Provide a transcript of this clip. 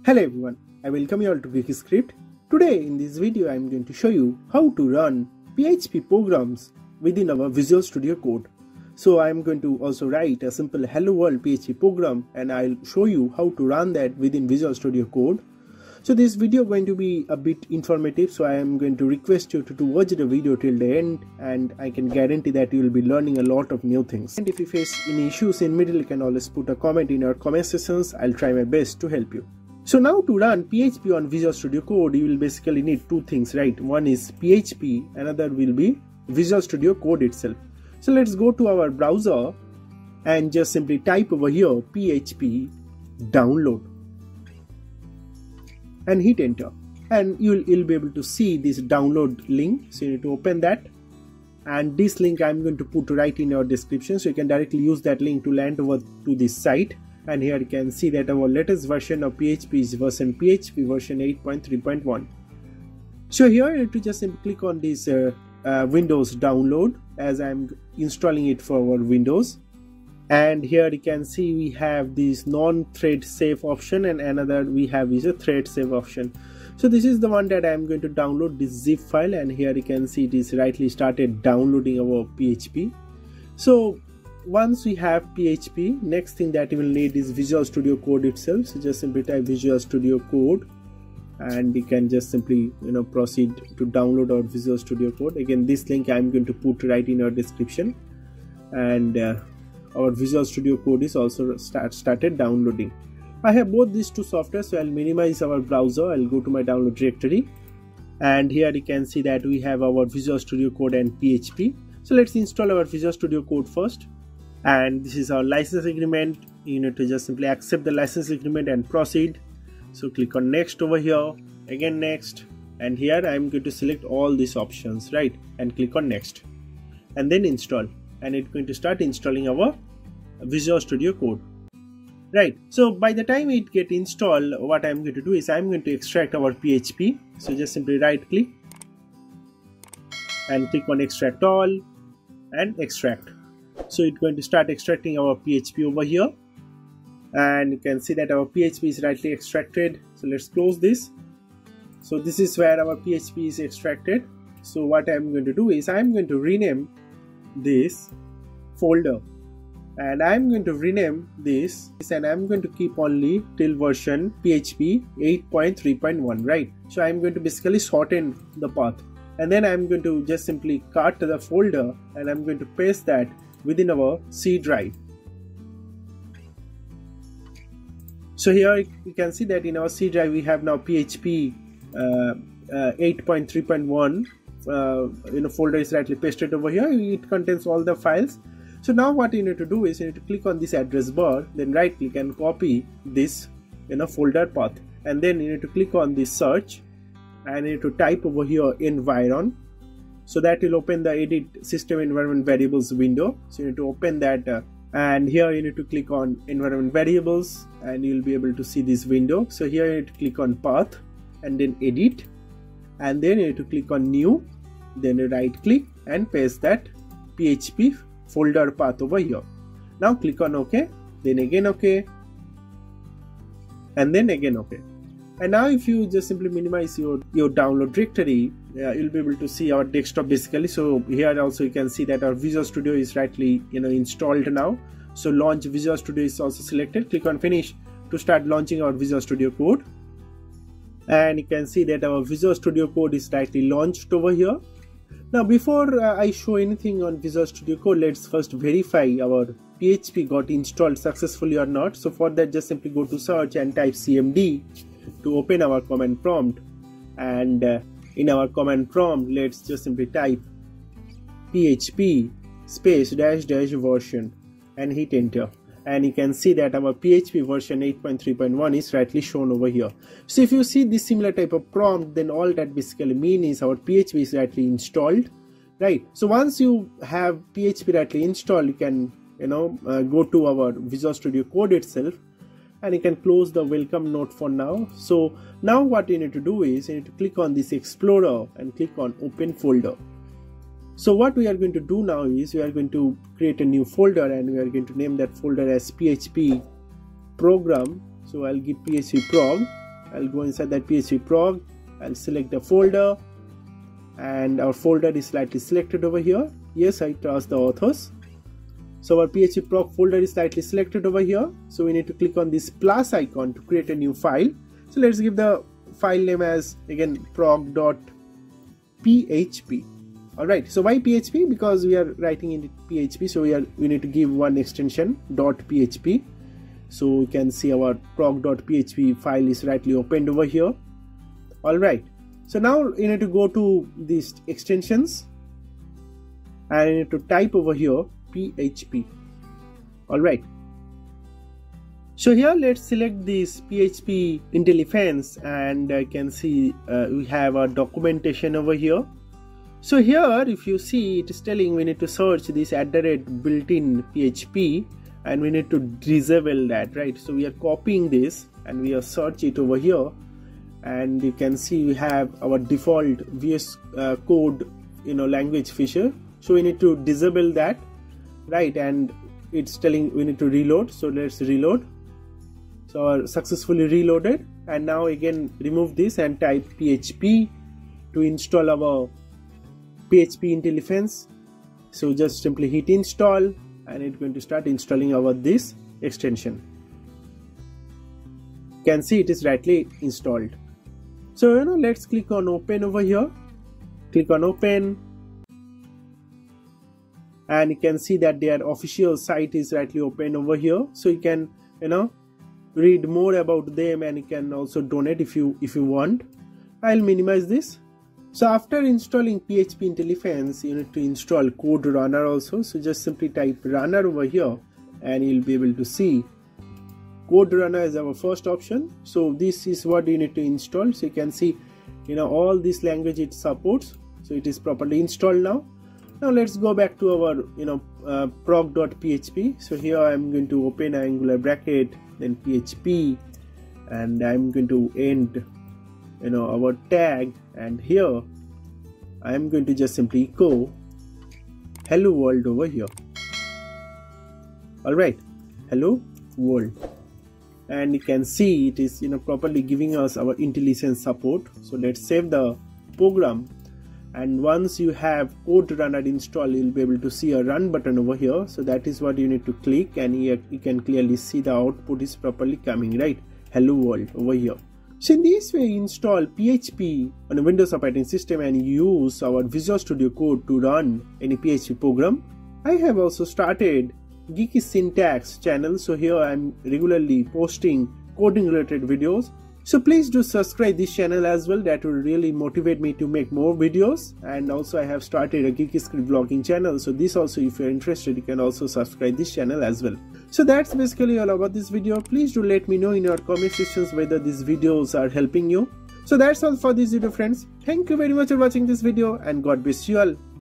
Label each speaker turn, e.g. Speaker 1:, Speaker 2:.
Speaker 1: Hello everyone, I welcome you all to Geeky Script. Today in this video I am going to show you how to run PHP programs within our Visual Studio Code. So I am going to also write a simple Hello World PHP program and I'll show you how to run that within Visual Studio Code. So this video is going to be a bit informative, so I am going to request you to watch the video till the end, and I can guarantee that you will be learning a lot of new things. And if you face any issues in middle, you can always put a comment in our comment sections. I'll try my best to help you. So now to run PHP on Visual Studio Code, you will basically need two things, right? One is PHP, another will be Visual Studio Code itself. So let's go to our browser and just simply type over here PHP download and hit enter, and you'll be able to see this download link. So you need to open that, and this link I'm going to put right in your description, so you can directly use that link to land over to this site. And here you can see that our latest version of PHP is PHP version 8.3.1. so here you need to just simply click on this Windows download, as I'm installing it for our Windows. And here you can see we have this non-thread safe option, and another we have is a thread safe option. So this is the one that I'm going to download, this zip file, and here you can see it is rightly started downloading our PHP. So once we have PHP, next thing that you will need is Visual Studio Code itself. So just simply type Visual Studio Code and you can just simply proceed to download our Visual Studio Code. Again, this link I'm going to put right in our description, and our Visual Studio Code is also started downloading. I have both these two software, so I'll minimize our browser. I'll go to my download directory, and here you can see that we have our Visual Studio Code and PHP. So let's install our Visual Studio Code first, and this is our license agreement. You need to just simply accept the license agreement and proceed. So click on next over here, again next, and here I'm going to select all these options, right, and click on next, and then install. And it's going to start installing our Visual Studio Code, right? So by the time it get installed, what I'm going to do is I'm going to extract our PHP. So just simply right click and click on extract all and extract. So it's going to start extracting our PHP over here, and you can see that our PHP is rightly extracted. So let's close this. So this is where our PHP is extracted. So what I'm going to do is I'm going to rename this folder, and I'm going to rename this, and I'm going to keep only till version PHP 8.3.1, right? So I'm going to basically shorten the path, and then I'm going to just simply cut the folder and I'm going to paste that within our C drive. So here you can see that in our C drive we have now PHP 8.3.1 folder is rightly pasted over here. It contains all the files. So now what you need to do is you need to click on this address bar, then right click and copy this folder path, and then you need to click on this search and you need to type over here environ. So that will open the edit system environment variables window. So you need to open that, and here you need to click on environment variables, and you'll be able to see this window. So here you need to click on path and then edit, and then you need to click on new, then you right click and paste that PHP folder path over here. Now click on OK, then again OK, and then again OK. And now if you just simply minimize your download directory, you'll be able to see our desktop basically. So here also you can see that our Visual Studio is rightly installed now. So launch Visual Studio is also selected. Click on finish to start launching our Visual Studio Code, and you can see that our Visual Studio Code is rightly launched over here. Now before I show anything on Visual Studio Code, let's first verify our PHP got installed successfully or not. So for that, just simply go to search and type cmd to open our command prompt, and in our command prompt let's just simply type php space -- version and hit enter, and you can see that our PHP version 8.3.1 is rightly shown over here. So if you see this similar type of prompt, then all that basically means is our PHP is rightly installed, right? So once you have PHP rightly installed, you can go to our Visual Studio Code itself, and you can close the welcome note for now. So now what you need to do is you need to click on this explorer and click on open folder. So what we are going to do now is we are going to create a new folder, and we are going to name that folder as PHP program. So I'll give PHP prog, I'll go inside that PHP prog, I'll select the folder, and our folder is slightly selected over here. Yes, I trust the authors. So our PHP prog folder is slightly selected over here. So we need to click on this plus icon to create a new file. So let's give the file name as again prog.php. Alright, so why PHP? Because we are writing in PHP, so we need to give one extension .php. So we can see our prog.php file is rightly opened over here. Alright, so now you need to go to these extensions and you need to type over here PHP. Alright, so here let's select this PHP IntelliFans, and I can see we have our documentation over here. So here if you see, it is telling we need to search this @built-in PHP and we need to disable that, right? So we are copying this and we are search it over here, and you can see we have our default VS Code language feature. So we need to disable that, right? And it's telling we need to reload, so let's reload. So our successfully reloaded, and now again remove this and type PHP to install our PHP IntelliFans. So just simply hit install and it's going to start installing our this extension. You can see it is rightly installed. So let's click on open over here. Click on open, and you can see that their official site is rightly open over here. So you can read more about them, and you can also donate if you want. I'll minimize this. So after installing PHP IntelliFans, you need to install Code Runner also. So just simply type runner over here and you'll be able to see Code Runner is our first option. So this is what you need to install. So you can see all this language it supports. So it is properly installed now. Now let's go back to our prog.php. So here I'm going to open angular bracket, then PHP, and I'm going to end our tag, and here I am going to just simply echo hello world over here. Alright, hello world, and you can see it is properly giving us our IntelliSense support. So let's save the program, and once you have Code Runner installed, you'll be able to see a run button over here. So that is what you need to click, and here you can clearly see the output is properly coming, right? Hello world over here. So in this way, you install PHP on a Windows operating system and use our Visual Studio Code to run any PHP program. I have also started Geeky Syntax channel, so here I am regularly posting coding related videos. So please do subscribe this channel as well, that will really motivate me to make more videos. And also I have started a Geeky Script vlogging channel, so this also, if you're interested, you can also subscribe this channel as well. So that's basically all about this video. Please do let me know in your comment sections whether these videos are helping you. So that's all for this video, friends. Thank you very much for watching this video, and God bless you all.